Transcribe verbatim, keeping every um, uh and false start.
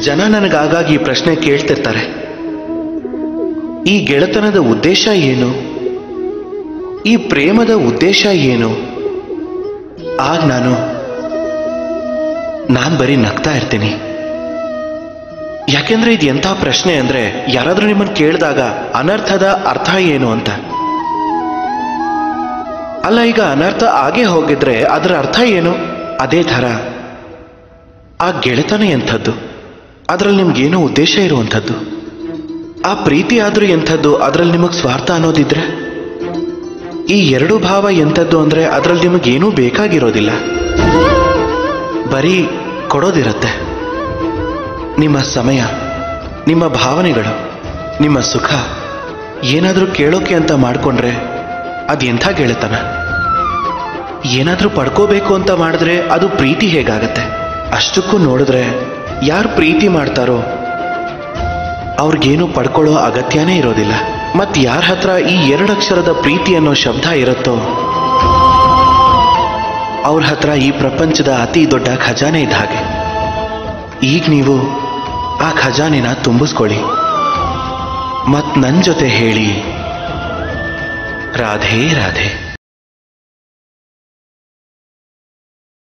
ಜನ ನನಗಾಗಾಗಿ ಈ ಪ್ರಶ್ನೆ ಕೇಳ್ತಿರ್ತಾರೆ, ಈ ಗೆಳೆತನದ ಉದ್ದೇಶ ಏನು, ಈ ಪ್ರೇಮದ ಉದ್ದೇಶ ಏನು? ಆಗ ನಾನು ನಾನು ಬರೀ ನಗ್ತಾ ಇರ್ತೀನಿ. ಯಾಕೆಂದ್ರೆ ಇದು ಎಂಥ ಪ್ರಶ್ನೆ ಅಂದ್ರೆ, ಯಾರಾದ್ರೂ ನಿಮ್ಮನ್ನು ಕೇಳಿದಾಗ ಅನರ್ಥದ ಅರ್ಥ ಏನು ಅಂತ. ಅಲ್ಲ, ಈಗ ಅನರ್ಥ ಆಗೇ ಹೋಗಿದ್ರೆ ಅದರ ಅರ್ಥ ಏನು? ಅದೇ ಥರ ಆ ಗೆಳೆತನ ಎಂಥದ್ದು, ಅದರಲ್ಲಿ ನಿಮ್ಗೇನೋ ಉದ್ದೇಶ ಇರುವಂಥದ್ದು. ಆ ಪ್ರೀತಿ ಆದ್ರೂ ಎಂಥದ್ದು, ಅದರಲ್ಲಿ ನಿಮಗೆ ಸ್ವಾರ್ಥ ಅನ್ನೋದಿದ್ರೆ. ಈ ಎರಡು ಭಾವ ಎಂಥದ್ದು ಅಂದ್ರೆ ಅದರಲ್ಲಿ ನಿಮಗೇನೂ ಬೇಕಾಗಿರೋದಿಲ್ಲ, ಬರೀ ಕೊಡೋದಿರತ್ತೆ. ನಿಮ್ಮ ಸಮಯ, ನಿಮ್ಮ ಭಾವನೆಗಳು, ನಿಮ್ಮ ಸುಖ ಏನಾದರೂ ಕೇಳೋಕೆ ಅಂತ ಮಾಡಿಕೊಂಡ್ರೆ ಅದು ಎಂಥ ಗೆಳೆತನ. ಏನಾದರೂ ಪಡ್ಕೋಬೇಕು ಅಂತ ಮಾಡಿದ್ರೆ ಅದು ಪ್ರೀತಿ ಹೇಗಾಗತ್ತೆ? ಅಷ್ಟಕ್ಕೂ ನೋಡಿದ್ರೆ ಯಾರು ಪ್ರೀತಿ ಮಾಡ್ತಾರೋ ಅವ್ರಿಗೇನು ಪಡ್ಕೊಳ್ಳೋ ಅಗತ್ಯನೇ ಇರೋದಿಲ್ಲ. ಮತ್ ಯಾರ ಹತ್ರ ಈ ಎರಡಕ್ಷರದ ಪ್ರೀತಿ ಅನ್ನೋ ಶಬ್ದ ಇರುತ್ತೋ ಅವ್ರ ಹತ್ರ ಈ ಪ್ರಪಂಚದ ಅತಿ ದೊಡ್ಡ ಖಜಾನೆ ಇದ್ದ ಹಾಗೆ. ಈಗ ನೀವು ಆ ಖಜಾನೆನ ತುಂಬಿಸ್ಕೊಳ್ಳಿ, ಮತ್ ನನ್ ಜೊತೆ ಹೇಳಿ ರಾಧೆ ರಾಧೆ.